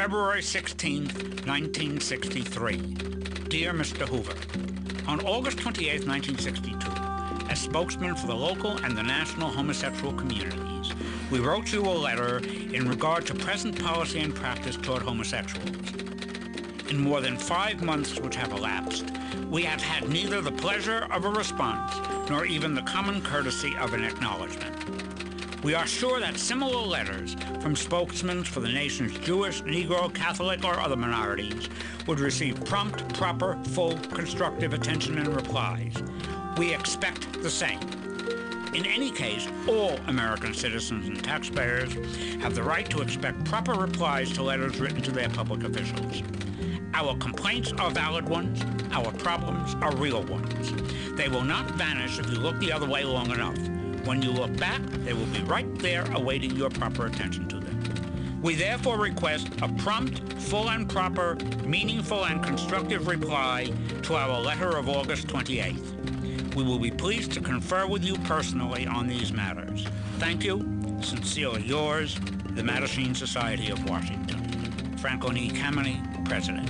February 16, 1963. Dear Mr. Hoover, on August 28, 1962, as spokesman for the local and the national homosexual communities, we wrote you a letter in regard to present policy and practice toward homosexuals. In more than 5 months which have elapsed, we have had neither the pleasure of a response nor even the common courtesy of an acknowledgement. We are sure that similar letters from spokesmen for the nation's Jewish, Negro, Catholic, or other minorities would receive prompt, proper, full, constructive attention and replies. We expect the same. In any case, all American citizens and taxpayers have the right to expect proper replies to letters written to their public officials. Our complaints are valid ones. Our problems are real ones. They will not vanish if you look the other way long enough. When you look back, they will be right there awaiting your proper attention to them. We therefore request a prompt, full and proper, meaningful and constructive reply to our letter of August 28th. We will be pleased to confer with you personally on these matters. Thank you. Sincerely yours, the Mattachine Society of Washington. Franklin E. Kameny, President.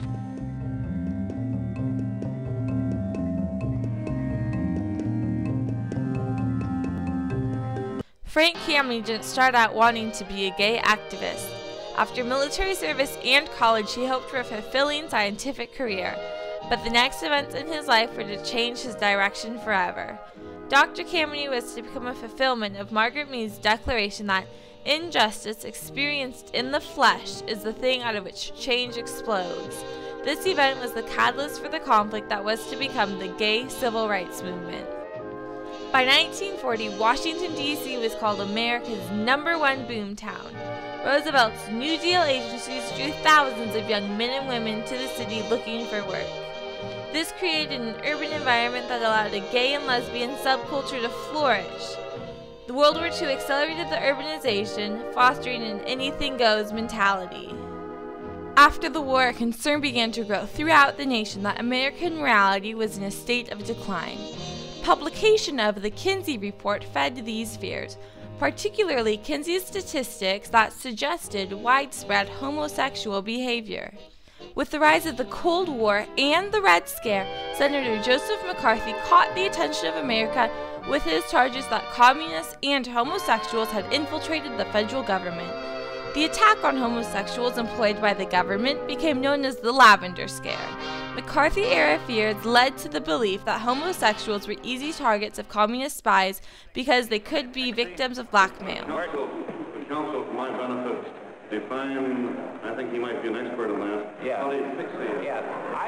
Frank Kameny didn't start out wanting to be a gay activist. After military service and college, he hoped for a fulfilling scientific career. But the next events in his life were to change his direction forever. Dr. Kameny was to become a fulfillment of Margaret Mead's declaration that injustice experienced in the flesh is the thing out of which change explodes. This event was the catalyst for the conflict that was to become the gay civil rights movement. By 1940, Washington, D.C. was called America's #1 boomtown. Roosevelt's New Deal agencies drew thousands of young men and women to the city looking for work. This created an urban environment that allowed a gay and lesbian subculture to flourish. The World War II accelerated the urbanization, fostering an anything-goes mentality. After the war, a concern began to grow throughout the nation that American morality was in a state of decline. Publication of the Kinsey Report fed these fears, particularly Kinsey's statistics that suggested widespread homosexual behavior. With the rise of the Cold War and the Red Scare, Senator Joseph McCarthy caught the attention of America with his charges that communists and homosexuals had infiltrated the federal government. The attack on homosexuals employed by the government became known as the Lavender Scare. McCarthy-era fears led to the belief that homosexuals were easy targets of communist spies because they could be victims of blackmail. Counsel, for my benefit, define, I think he might be an expert on that. Yeah. Pixie. Yes.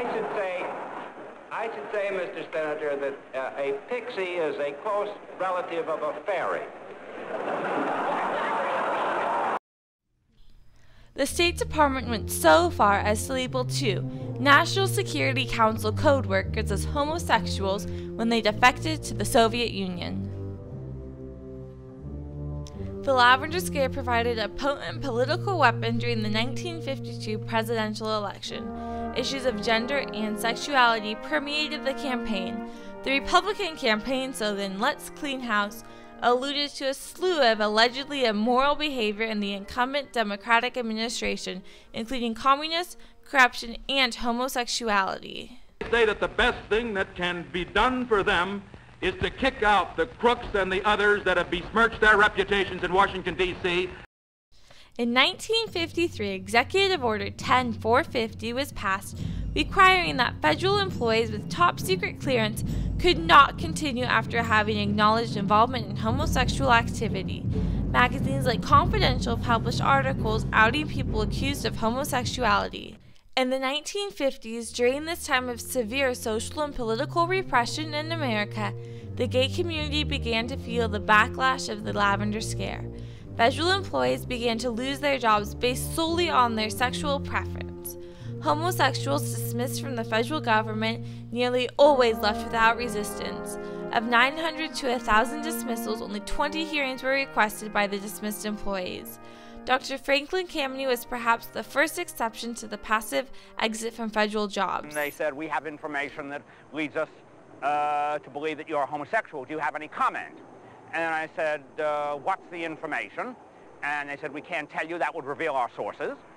I should say, Mr. Senator, that a pixie is a close relative of a fairy. The State Department went so far as to label 2 National Security Council code workers as homosexuals when they defected to the Soviet Union. The Lavender Scare provided a potent political weapon during the 1952 presidential election. Issues of gender and sexuality permeated the campaign. The Republican campaign slogan, "Let's Clean House," alluded to a slew of allegedly immoral behavior in the incumbent Democratic administration, including communism, corruption, and homosexuality. I say that the best thing that can be done for them is to kick out the crooks and the others that have besmirched their reputations in Washington, D.C. In 1953, Executive Order 10450 was passed, requiring that federal employees with top-secret clearance could not continue after having acknowledged involvement in homosexual activity. Magazines like Confidential published articles outing people accused of homosexuality. In the 1950s, during this time of severe social and political repression in America, the gay community began to feel the backlash of the Lavender Scare. Federal employees began to lose their jobs based solely on their sexual preference. Homosexuals dismissed from the federal government nearly always left without resistance. Of 900 to 1,000 dismissals, only 20 hearings were requested by the dismissed employees. Dr. Franklin Kameny was perhaps the first exception to the passive exit from federal jobs. They said, we have information that leads us to believe that you're homosexual. Do you have any comment? And I said, what's the information? And they said, we can't tell you. That would reveal our sources.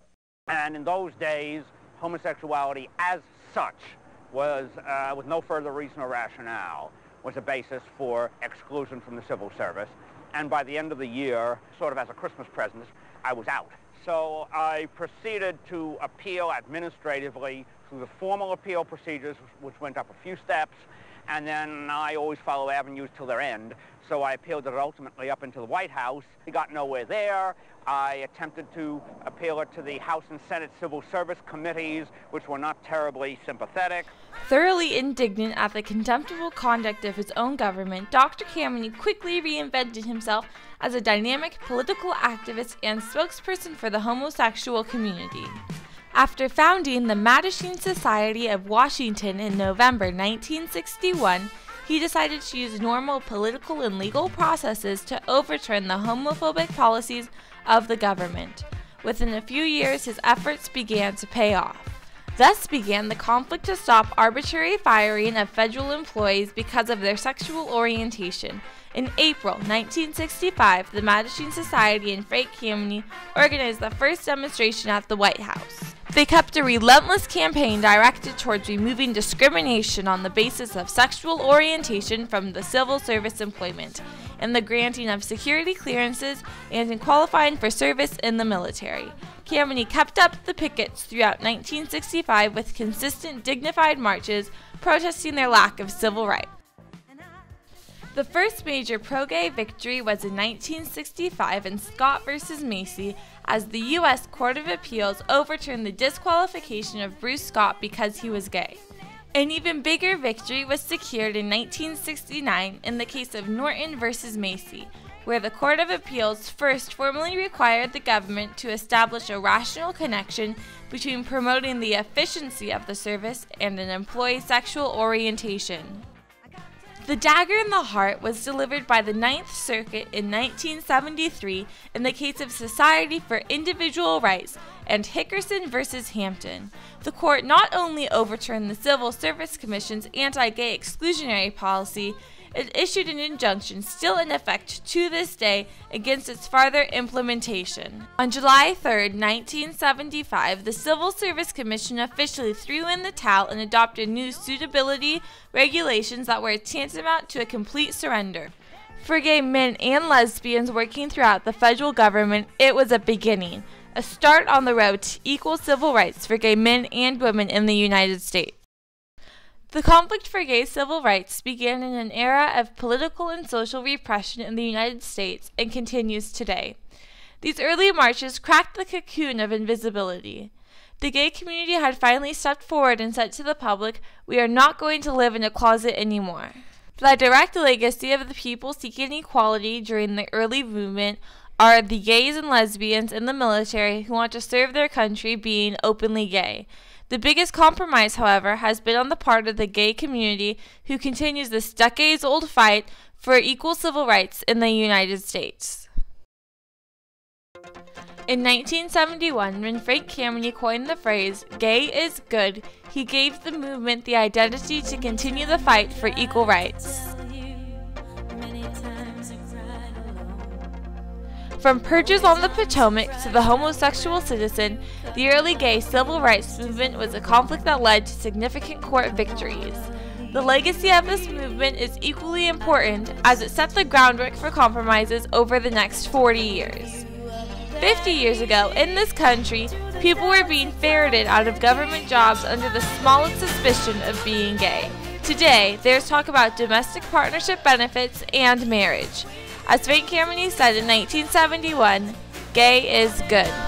And in those days, homosexuality as such was, with no further reason or rationale, was a basis for exclusion from the civil service. And by the end of the year, sort of as a Christmas present, I was out. So I proceeded to appeal administratively through the formal appeal procedures, which went up a few steps, and then I always follow avenues till their end. So I appealed it ultimately up into the White House. We got nowhere there. I attempted to appeal it to the House and Senate Civil Service committees, which were not terribly sympathetic. Thoroughly indignant at the contemptible conduct of his own government, Dr. Kameny quickly reinvented himself as a dynamic political activist and spokesperson for the homosexual community. After founding the Mattachine Society of Washington in November 1961, he decided to use normal political and legal processes to overturn the homophobic policies of the government. Within a few years, his efforts began to pay off. Thus began the conflict to stop arbitrary firing of federal employees because of their sexual orientation. In April 1965, the Mattachine Society and Frank Kameny organized the first demonstration at the White House. They kept a relentless campaign directed towards removing discrimination on the basis of sexual orientation from the civil service employment, in the granting of security clearances, and in qualifying for service in the military. Kameny kept up the pickets throughout 1965 with consistent, dignified marches protesting their lack of civil rights. The first major pro-gay victory was in 1965 in Scott v. Macy, as the U.S. Court of Appeals overturned the disqualification of Bruce Scott because he was gay. An even bigger victory was secured in 1969 in the case of Norton v. Macy, where the Court of Appeals first formally required the government to establish a rational connection between promoting the efficiency of the service and an employee's sexual orientation. The dagger in the heart was delivered by the Ninth Circuit in 1973 in the case of Society for Individual Rights and Hickerson v. Hampton. The court not only overturned the Civil Service Commission's anti-gay exclusionary policy, it issued an injunction still in effect to this day against its farther implementation. On July 3, 1975, the Civil Service Commission officially threw in the towel and adopted new suitability regulations that were tantamount to a complete surrender. For gay men and lesbians working throughout the federal government, it was a beginning, a start on the road to equal civil rights for gay men and women in the United States. The conflict for gay civil rights began in an era of political and social repression in the United States and continues today. These early marches cracked the cocoon of invisibility. The gay community had finally stepped forward and said to the public, "We are not going to live in a closet anymore." The direct legacy of the people seeking equality during the early movement are the gays and lesbians in the military who want to serve their country being openly gay. The biggest compromise, however, has been on the part of the gay community who continues this decades-old fight for equal civil rights in the United States. In 1971, when Frank Kameny coined the phrase, "Gay is good," he gave the movement the identity to continue the fight for equal rights. From purges on the Potomac to the homosexual citizen, the early gay civil rights movement was a conflict that led to significant court victories. The legacy of this movement is equally important as it set the groundwork for compromises over the next 40 years. 50 years ago, in this country, people were being ferreted out of government jobs under the smallest suspicion of being gay. Today, there's talk about domestic partnership benefits and marriage. As Frank Kameny said in 1971, "Gay is good."